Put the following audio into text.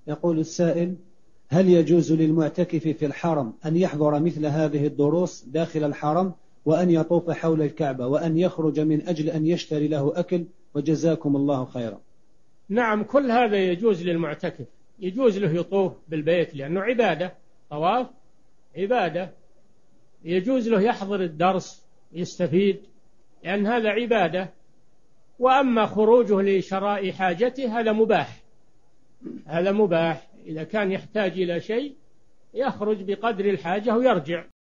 يقول السائل: هل يجوز للمعتكف في الحرم أن يحضر مثل هذه الدروس داخل الحرم، وأن يطوف حول الكعبة، وأن يخرج من أجل أن يشتري له أكل؟ وجزاكم الله خيرا. نعم، كل هذا يجوز للمعتكف، يجوز له يطوف بالبيت لأنه عبادة، طواف عبادة، يجوز له يحضر الدرس يستفيد لأن هذا عبادة. وأما خروجه لشراء حاجته هذا مباح، هذا مباح إذا كان يحتاج إلى شيء يخرج بقدر الحاجة ويرجع.